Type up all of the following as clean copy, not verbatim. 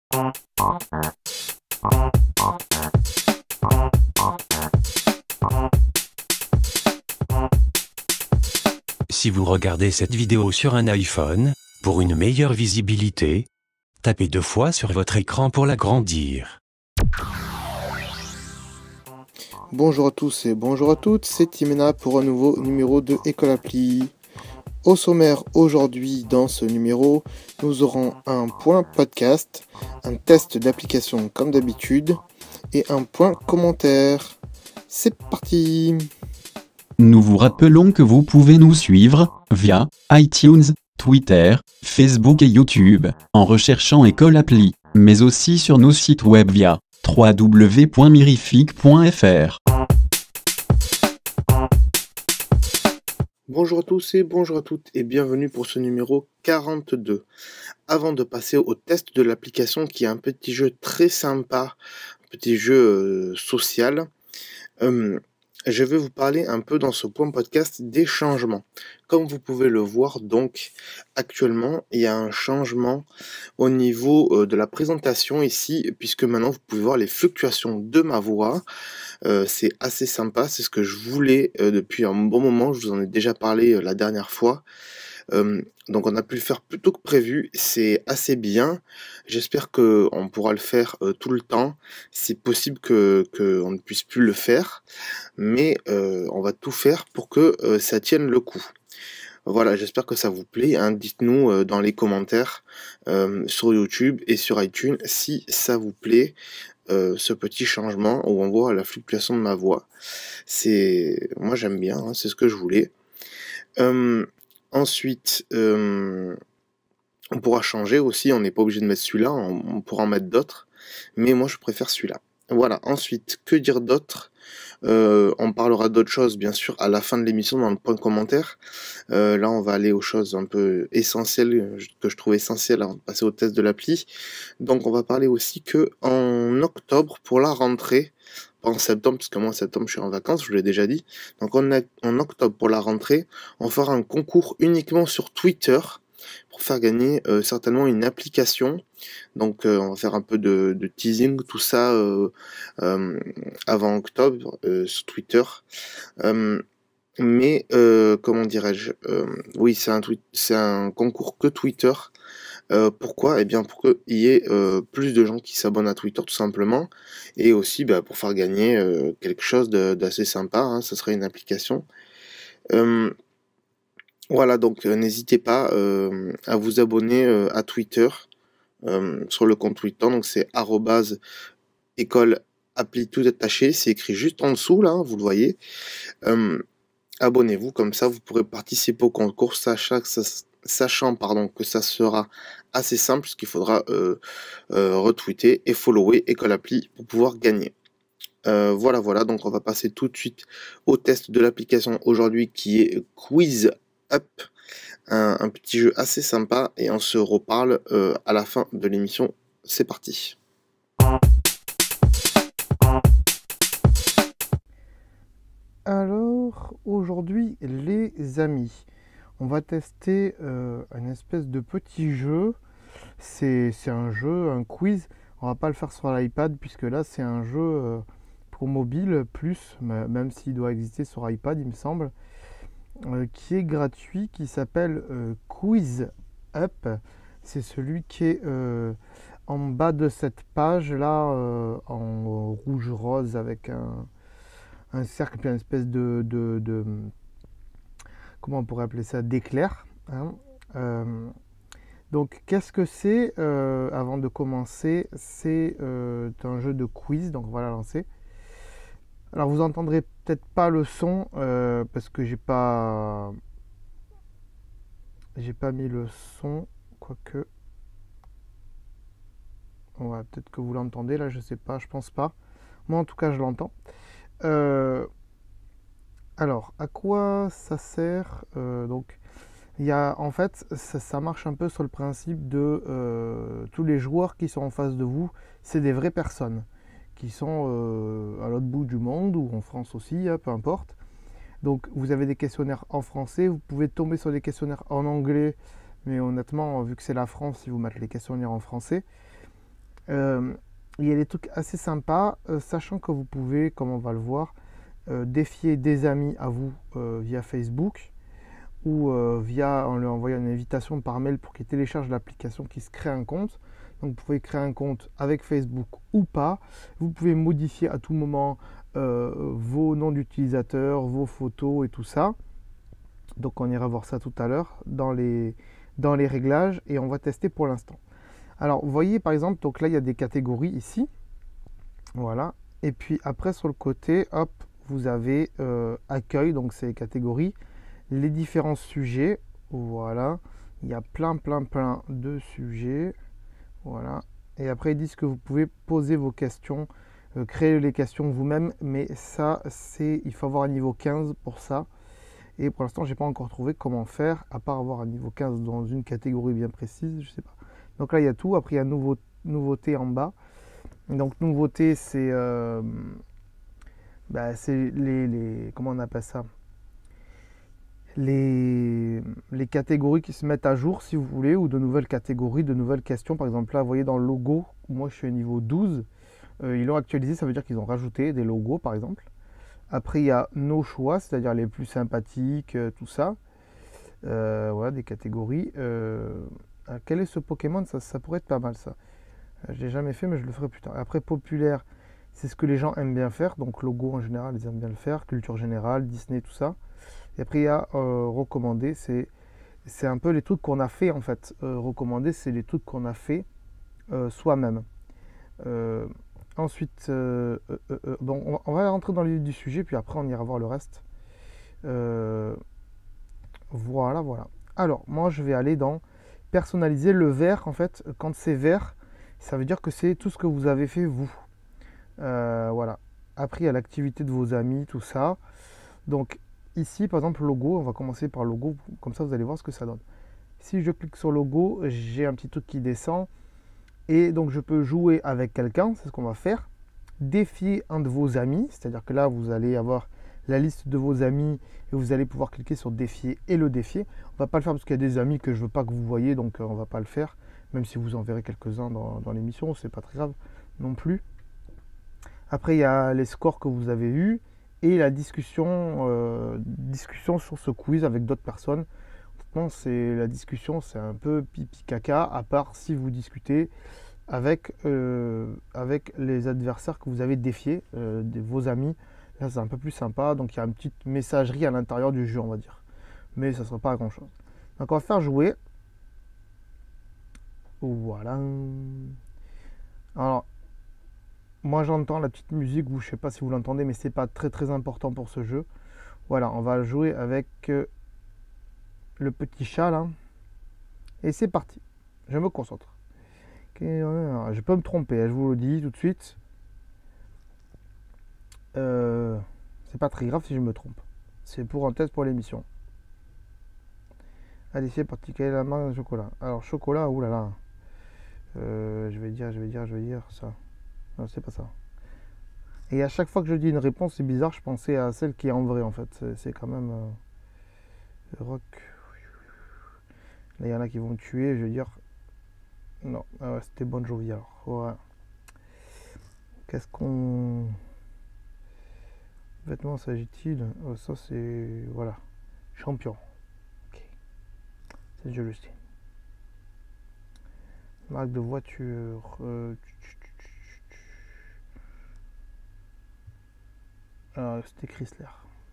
Si vous regardez cette vidéo sur un iPhone, pour une meilleure visibilité, tapez 2 fois sur votre écran pour l'agrandir. Bonjour à tous et bonjour à toutes, c'est Timena pour un nouveau numéro de École Appli. Au sommaire aujourd'hui dans ce numéro, nous aurons un point podcast, un test d'application comme d'habitude et un point commentaire. C'est parti! Nous vous rappelons que vous pouvez nous suivre via iTunes, Twitter, Facebook et YouTube en recherchant École Appli, mais aussi sur nos sites web via www.mirific.fr. Bonjour à tous et bonjour à toutes et bienvenue pour ce numéro 42. Avant de passer au test de l'application qui est un petit jeu très sympa, un petit jeu social, je vais vous parler un peu dans ce point podcast des changements. Comme vous pouvez le voir donc actuellement, il y a un changement au niveau de la présentation ici, puisque maintenant vous pouvez voir les fluctuations de ma voix. C'est assez sympa, c'est ce que je voulais depuis un bon moment, je vous en ai déjà parlé la dernière fois. Donc on a pu le faire plus tôt que prévu, c'est assez bien. J'espère qu'on pourra le faire tout le temps. C'est possible qu'on ne puisse plus le faire, mais on va tout faire pour que ça tienne le coup. Voilà, j'espère que ça vous plaît, hein. Dites-nous dans les commentaires sur YouTube et sur iTunes si ça vous plaît, ce petit changement où on voit la fluctuation de ma voix. Moi j'aime bien, hein, c'est ce que je voulais. Ensuite, on pourra changer aussi, on n'est pas obligé de mettre celui-là, on pourra en mettre d'autres, mais moi je préfère celui-là. Voilà, ensuite, que dire d'autre? On parlera d'autres choses, bien sûr, à la fin de l'émission dans le point de commentaire. Là, on va aller aux choses un peu essentielles, que je trouve essentielles avant de passer au test de l'appli. Donc, on va parler aussi que en octobre, pour la rentrée, pas en septembre, parce que moi en septembre je suis en vacances, je vous l'ai déjà dit. Donc en octobre pour la rentrée, on fera un concours uniquement sur Twitter pour faire gagner certainement une application. Donc on va faire un peu de teasing, tout ça avant octobre sur Twitter. Mais comment dirais-je, oui, c'est un concours que Twitter. Pourquoi? Eh bien pour qu'il y ait plus de gens qui s'abonnent à Twitter tout simplement, et aussi pour faire gagner quelque chose d'assez sympa, hein, ça serait une application. Voilà, donc n'hésitez pas à vous abonner à Twitter, sur le compte Twitter, donc c'est @école appli tout attaché, c'est écrit juste en dessous là, hein, vous le voyez. Abonnez-vous, comme ça vous pourrez participer au concours, sachant que ça sera assez simple, parce qu'il faudra retweeter et follower École Appli pour pouvoir gagner. Voilà, donc on va passer tout de suite au test de l'application aujourd'hui qui est Quiz Up, un petit jeu assez sympa, et on se reparle à la fin de l'émission. C'est parti. Alors, aujourd'hui les amis, on va tester une espèce de petit jeu. C'est un jeu, un quiz. On va pas le faire sur l'iPad, puisque là c'est un jeu pour mobile plus, même s'il doit exister sur iPad il me semble, qui est gratuit, qui s'appelle Quiz Up. C'est celui qui est en bas de cette page là, en rouge rose avec un cercle, puis une espèce de comment on pourrait appeler ça, d'éclair, hein. Donc qu'est-ce que c'est? Avant de commencer, c'est un jeu de quiz, donc on va la lancer. Alors vous entendrez peut-être pas le son parce que j'ai pas mis le son, quoique. Ouais, peut-être que vous l'entendez là, je sais pas, je pense pas. Moi en tout cas je l'entends. Alors à quoi ça sert? Donc il y a, en fait, ça marche un peu sur le principe de tous les joueurs qui sont en face de vous, c'est des vraies personnes qui sont à l'autre bout du monde, ou en France aussi, hein, peu importe. Donc vous avez des questionnaires en français, vous pouvez tomber sur des questionnaires en anglais, mais honnêtement, vu que c'est la France, ils vous mettent les questionnaires en français. Euh, il y a des trucs assez sympas, sachant que vous pouvez, comme on va le voir, défier des amis à vous via Facebook ou via en leur envoyant une invitation par mail pour qu'ils téléchargent l'application, qui se crée un compte. Donc vous pouvez créer un compte avec Facebook ou pas. Vous pouvez modifier à tout moment vos noms d'utilisateurs, vos photos et tout ça. Donc on ira voir ça tout à l'heure dans les réglages et on va tester pour l'instant. Alors vous voyez par exemple, donc là il y a des catégories ici. Voilà. Et puis après sur le côté, hop, vous avez accueil, donc c'est les catégories, les différents sujets. Voilà. Il y a plein de sujets. Voilà. Et après ils disent que vous pouvez poser vos questions, créer les questions vous-même, mais ça il faut avoir un niveau 15 pour ça. Et pour l'instant, j'ai pas encore trouvé comment faire, à part avoir un niveau 15 dans une catégorie bien précise, je sais pas. Donc là, il y a tout. Après, il y a nouveauté en bas. Et donc, nouveauté, c'est comment on appelle ça, les catégories qui se mettent à jour, si vous voulez, ou de nouvelles catégories, de nouvelles questions. Par exemple, là, vous voyez dans le logo, moi, je suis au niveau 12. Ils l'ont actualisé, ça veut dire qu'ils ont rajouté des logos, par exemple. Après, il y a nos choix, c'est-à-dire les plus sympathiques, tout ça. Voilà, des catégories. Quel est ce Pokémon? Ça pourrait être pas mal, ça. Je ne l'ai jamais fait, mais je le ferai plus tard. Après, populaire, c'est ce que les gens aiment bien faire. Donc, logo en général, ils aiment bien le faire. Culture générale, Disney, tout ça. Et après, il y a recommandé. C'est un peu les trucs qu'on a fait, en fait. Recommandé, c'est les trucs qu'on a fait soi-même. Ensuite, bon, on va rentrer dans le vif du sujet, puis après on ira voir le reste. Voilà. Alors, moi je vais aller dans personnaliser le vert. En fait, quand c'est vert, ça veut dire que c'est tout ce que vous avez fait vous. Voilà. Après, il y a l'activité de vos amis, tout ça. Donc, ici, par exemple, logo, on va commencer par logo, comme ça vous allez voir ce que ça donne. Si je clique sur logo, j'ai un petit truc qui descend. Et donc je peux jouer avec quelqu'un, c'est ce qu'on va faire. Défier un de vos amis, c'est-à-dire que là vous allez avoir la liste de vos amis et vous allez pouvoir cliquer sur défier et le défier. On ne va pas le faire parce qu'il y a des amis que je ne veux pas que vous voyez, donc on ne va pas le faire. Même si vous en verrez quelques-uns dans l'émission, c'est pas très grave non plus. Après il y a les scores que vous avez eus et la discussion sur ce quiz avec d'autres personnes. C'est la discussion, c'est un peu pipi caca, à part si vous discutez avec les adversaires que vous avez défiés, vos amis. Là, c'est un peu plus sympa. Donc, il y a une petite messagerie à l'intérieur du jeu, on va dire. Mais ça ne sera pas grand chose. Donc, on va faire jouer. Voilà. Alors, moi, j'entends la petite musique. Je ne sais pas si vous l'entendez, mais c'est pas très important pour ce jeu. Voilà, on va jouer avec le petit chat là. Et c'est parti. Je me concentre. Je peux me tromper, je vous le dis tout de suite. C'est pas très grave si je me trompe. C'est pour un test pour l'émission. Allez, c'est parti. Quelle est la marque de chocolat? Alors, chocolat, oulala. Je vais dire ça. Non, c'est pas ça. Et à chaque fois que je dis une réponse, c'est bizarre, je pensais à celle qui est en vrai en fait. C'est quand même rock. Là, il y en a qui vont me tuer, je vais dire. Non, c'était Bon Jovi alors. Ouais. Qu'est-ce qu'on. Vêtements s'agit-il? Ça, c'est. Voilà. Champion. Ok. C'est Joe Justin. Marque de voiture. C'était Chrysler.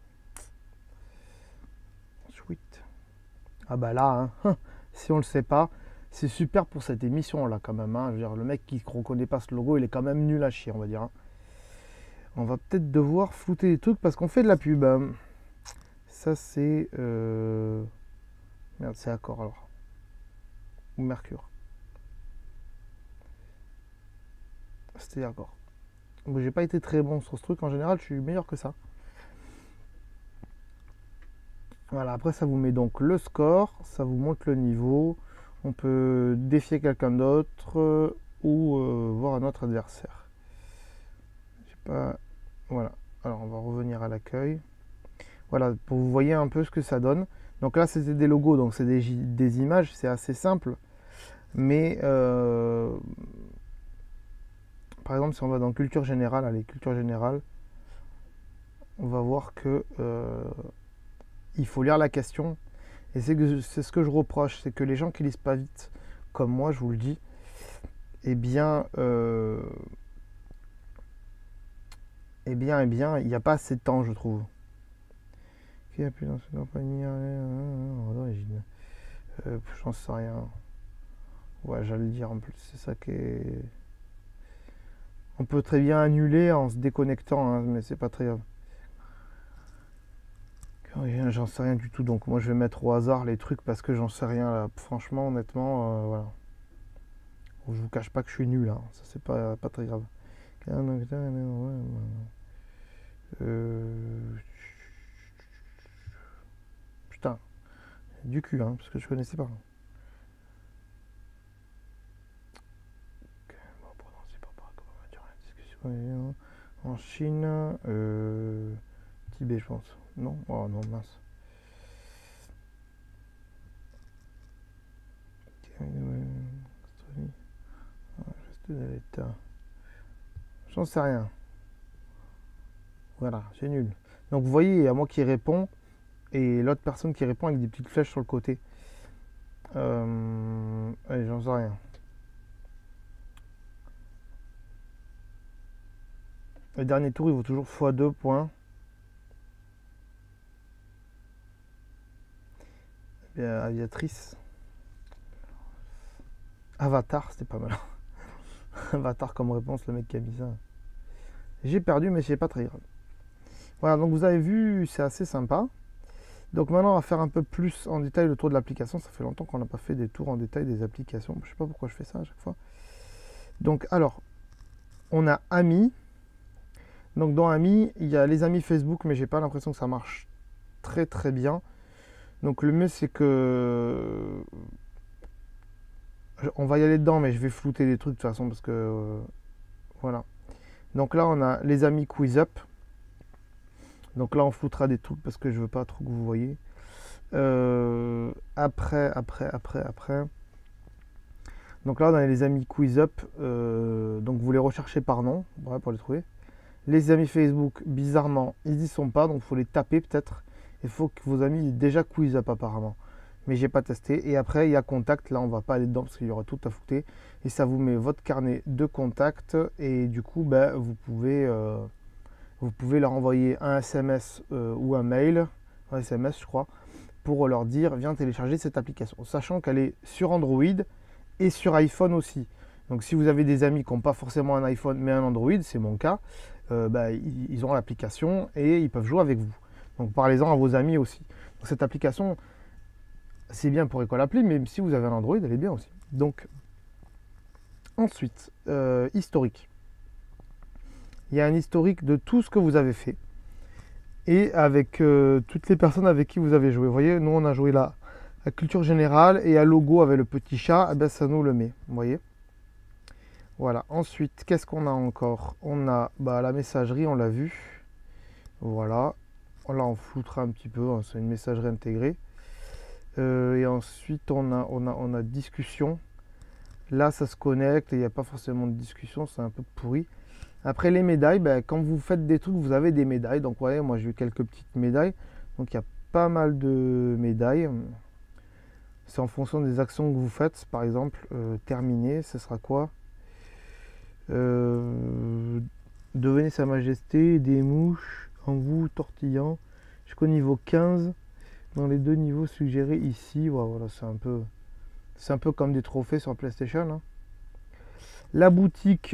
Sweet. Ah bah là, hein, si on le sait pas, c'est super pour cette émission là quand même. Hein. Je veux dire, le mec qui ne reconnaît pas ce logo, il est quand même nul à chier, on va dire. Hein. On va peut-être devoir flouter des trucs parce qu'on fait de la pub. Hein. Ça c'est... Merde, c'est Accor alors. Ou Mercure. C'était Accor. Bon, j'ai pas été très bon sur ce truc. En général, je suis meilleur que ça. Voilà, après ça vous met donc le score, ça vous montre le niveau. On peut défier quelqu'un d'autre ou voir un autre adversaire. Je sais pas. Voilà. Alors on va revenir à l'accueil. Voilà, pour vous voyez un peu ce que ça donne. Donc là c'était des logos, donc c'est des images, c'est assez simple. Mais par exemple, si on va dans culture générale, allez, culture générale, on va voir que il faut lire la question. Et c'est ce que je reproche, c'est que les gens qui lisent pas vite, comme moi, je vous le dis, eh bien, il n'y a pas assez de temps, je trouve. Qui a pu dans cette compagnie d'origine? J'en sais rien. Ouais, j'allais le dire en plus, c'est ça qui est. On peut très bien annuler en se déconnectant, hein, mais c'est pas très grave. J'en sais rien du tout, donc moi je vais mettre au hasard les trucs parce que j'en sais rien là. Franchement, honnêtement, voilà. Je vous cache pas que je suis nul, hein. Ça c'est pas très grave. Putain, du cul, hein, parce que je connaissais pas. Ok, bon, c'est pas grave, on va dire la discussion. En Chine, Tibet, je pense. Non, oh non, mince. Reste de l'État. J'en sais rien. Voilà, c'est nul. Donc vous voyez, il y a moi qui réponds et l'autre personne qui répond avec des petites flèches sur le côté. Allez, j'en sais rien. Le dernier tour, il vaut toujours x2 points. Bien, aviatrice. Avatar, c'était pas mal. Avatar comme réponse, le mec qui a mis ça. J'ai perdu, mais c'est pas très grave. Voilà, donc vous avez vu, c'est assez sympa. Donc maintenant, on va faire un peu plus en détail le tour de l'application. Ça fait longtemps qu'on n'a pas fait des tours en détail des applications. Je sais pas pourquoi je fais ça à chaque fois. Donc, alors, on a Amis. Donc, dans Amis, il y a les amis Facebook, mais j'ai pas l'impression que ça marche très très bien. Donc, le mieux, c'est que. On va y aller dedans, mais je vais flouter des trucs de toute façon parce que. Voilà. Donc là, on a les amis QuizUp. Donc là, on floutera des trucs parce que je veux pas trop que vous voyez. Après. Donc là, on a les amis QuizUp. Donc vous les recherchez par nom, voilà, pour les trouver. Les amis Facebook, bizarrement, ils y sont pas, donc il faut les taper peut-être. Il faut que vos amis aient déjà QuizUp apparemment. Mais j'ai pas testé. Et après, il y a Contact. Là, on va pas aller dedans parce qu'il y aura tout à fouter. Et ça vous met votre carnet de contacts. Et du coup, ben, vous pouvez leur envoyer un SMS ou un mail, un SMS, je crois, pour leur dire viens télécharger cette application. Sachant qu'elle est sur Android et sur iPhone aussi. Donc, si vous avez des amis qui n'ont pas forcément un iPhone mais un Android, c'est mon cas, ben, ils auront l'application et ils peuvent jouer avec vous. Donc, parlez-en à vos amis aussi. Donc, cette application, c'est bien pour École Appli, mais si vous avez un Android, elle est bien aussi. Donc, ensuite, historique. Il y a un historique de tout ce que vous avez fait et avec toutes les personnes avec qui vous avez joué. Vous voyez, nous, on a joué là à culture générale et à logo avec le petit chat, eh ben, ça nous le met. Vous voyez. Voilà. Ensuite, qu'est-ce qu'on a encore? On a la messagerie, on l'a vu. Voilà. Là, on floutera un petit peu. Hein, c'est une messagerie intégrée. Et ensuite, on a discussion. Là, ça se connecte et il n'y a pas forcément de discussion. C'est un peu pourri. Après, les médailles, quand vous faites des trucs, vous avez des médailles. Donc, vous voyez, moi, j'ai eu quelques petites médailles. Donc, il y a pas mal de médailles. C'est en fonction des actions que vous faites. Par exemple, terminer, ce sera quoi? Devenez Sa Majesté, des mouches en vous tortillant jusqu'au niveau 15 dans les 2 niveaux suggérés ici. Voilà, c'est un peu comme des trophées sur PlayStation. Hein. La boutique,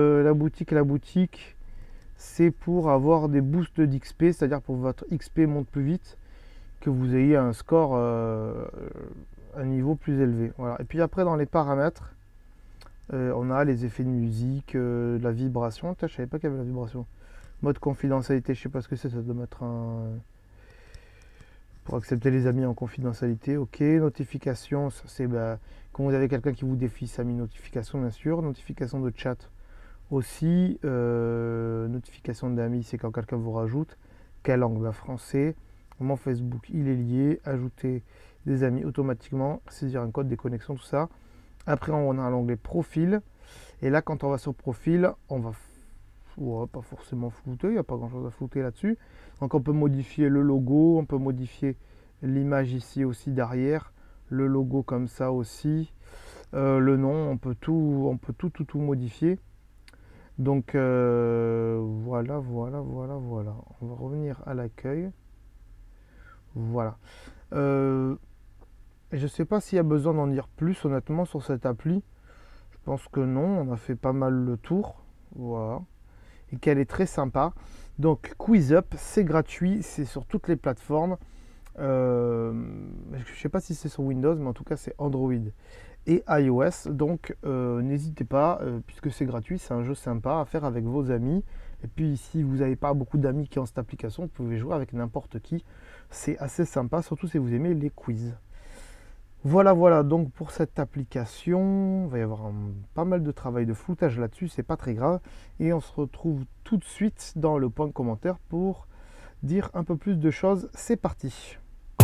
c'est pour avoir des boosts d'XP, c'est-à-dire pour que votre XP monte plus vite, que vous ayez un score, un niveau plus élevé. Voilà. Et puis après, dans les paramètres, on a les effets de musique, la vibration. Je savais pas qu'il y avait la vibration. Mode confidentialité, je sais pas ce que c'est, ça doit mettre un... Pour accepter les amis en confidentialité, ok. Notification, c'est quand vous avez quelqu'un qui vous défie, ça a mis notification bien sûr. Notification de chat aussi. Notification d'amis, c'est quand quelqu'un vous rajoute. Quelle langue? Français. Mon Facebook, il est lié. Ajouter des amis automatiquement. Saisir un code, des connexions, tout ça. Après, on a l'onglet profil. Et là, quand on va sur profil, on va pas forcément flouter, il n'y a pas grand chose à flouter là-dessus. Donc on peut modifier le logo, on peut modifier l'image ici aussi derrière, le logo comme ça aussi, le nom, on peut tout modifier. Donc voilà. On va revenir à l'accueil. Voilà. Je ne sais pas s'il y a besoin d'en dire plus honnêtement sur cette appli. Je pense que non, on a fait pas mal le tour. Voilà. Et qu'elle est très sympa. Donc QuizUp, c'est gratuit, c'est sur toutes les plateformes. Je ne sais pas si c'est sur Windows, mais en tout cas c'est Android et iOS. Donc n'hésitez pas, puisque c'est gratuit, c'est un jeu sympa à faire avec vos amis. Et puis si vous n'avez pas beaucoup d'amis qui ont cette application, vous pouvez jouer avec n'importe qui. C'est assez sympa, surtout si vous aimez les quiz. Voilà, donc pour cette application, il va y avoir pas mal de travail de floutage là-dessus, c'est pas très grave. Et on se retrouve tout de suite dans le point de commentaire pour dire un peu plus de choses. C'est parti.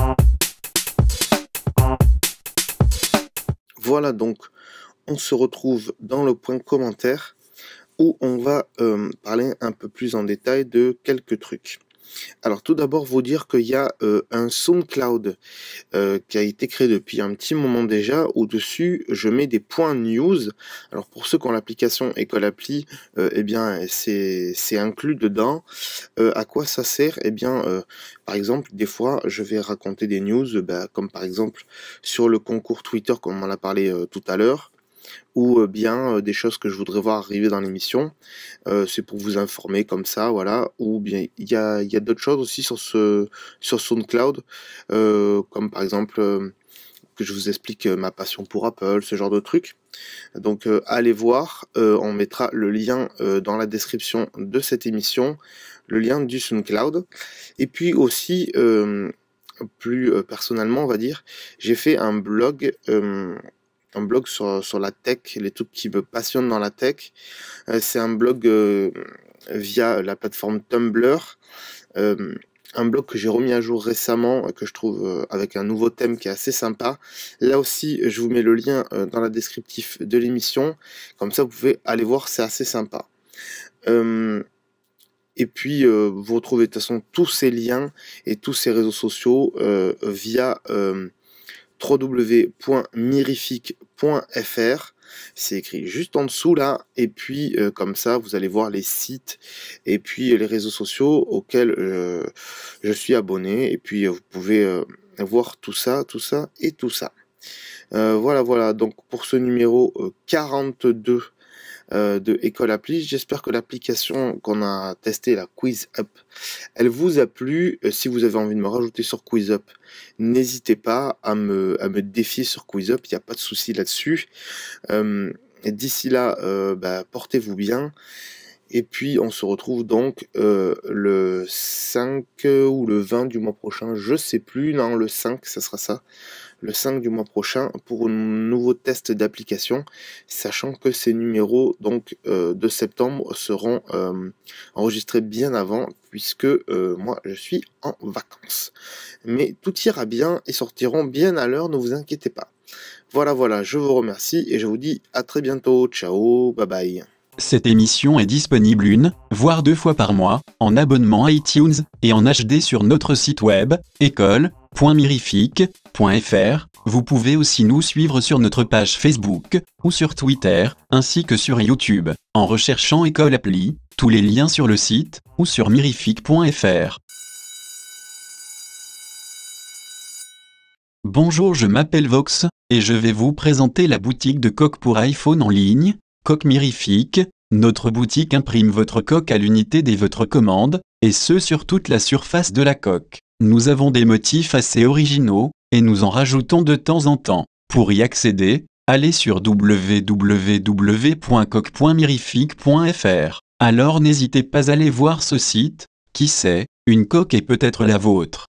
Voilà, donc on se retrouve dans le point de commentaire où on va parler un peu plus en détail de quelques trucs. Alors tout d'abord vous dire qu'il y a un SoundCloud qui a été créé depuis un petit moment déjà. Au-dessus je mets des points news. Alors pour ceux qui ont l'application École Appli, eh bien c'est inclus dedans. À quoi ça sert? Eh bien par exemple des fois je vais raconter des news, comme par exemple sur le concours Twitter comme on en a parlé tout à l'heure, ou bien des choses que je voudrais voir arriver dans l'émission. C'est pour vous informer comme ça, voilà. Ou bien il y a d'autres choses aussi sur SoundCloud, comme par exemple que je vous explique ma passion pour Apple, ce genre de trucs. Donc allez voir, on mettra le lien dans la description de cette émission, le lien du SoundCloud. Et puis aussi, plus personnellement on va dire, j'ai fait un blog sur la tech, les trucs qui me passionnent dans la tech. C'est un blog via la plateforme Tumblr. Un blog que j'ai remis à jour récemment, que je trouve avec un nouveau thème qui est assez sympa. Là aussi, je vous mets le lien dans la descriptif de l'émission. Comme ça, vous pouvez aller voir, c'est assez sympa. Et puis, vous retrouvez de toute façon tous ces liens et tous ces réseaux sociaux via www.mirific.fr. C'est écrit juste en dessous là, et puis comme ça vous allez voir les sites et puis les réseaux sociaux auxquels je suis abonné, et puis vous pouvez voir tout ça et tout ça. Voilà, donc pour ce numéro 42 de École Appli. J'espère que l'application qu'on a testée, la QuizUp, elle vous a plu. Si vous avez envie de me rajouter sur QuizUp, n'hésitez pas à me défier sur QuizUp, il n'y a pas de souci là-dessus. D'ici là, portez-vous bien. Et puis on se retrouve donc le 5 ou le 20 du mois prochain, je sais plus, non le 5 ça sera ça, le 5 du mois prochain pour un nouveau test d'application, sachant que ces numéros donc de septembre seront enregistrés bien avant, puisque moi je suis en vacances. Mais tout ira bien et sortiront bien à l'heure, ne vous inquiétez pas. Voilà, je vous remercie et je vous dis à très bientôt, ciao, bye bye. Cette émission est disponible une, voire 2 fois par mois, en abonnement iTunes, et en HD sur notre site web, école.mirific.fr. Vous pouvez aussi nous suivre sur notre page Facebook, ou sur Twitter, ainsi que sur YouTube, en recherchant École Appli, tous les liens sur le site, ou sur mirific.fr. Bonjour, je m'appelle Vox, et je vais vous présenter la boutique de coques pour iPhone en ligne, Coque Mirific. Notre boutique imprime votre coque à l'unité dès votre commande, et ce sur toute la surface de la coque. Nous avons des motifs assez originaux, et nous en rajoutons de temps en temps. Pour y accéder, allez sur www.coque.mirific.fr. Alors n'hésitez pas à aller voir ce site, qui sait, une coque est peut-être la vôtre.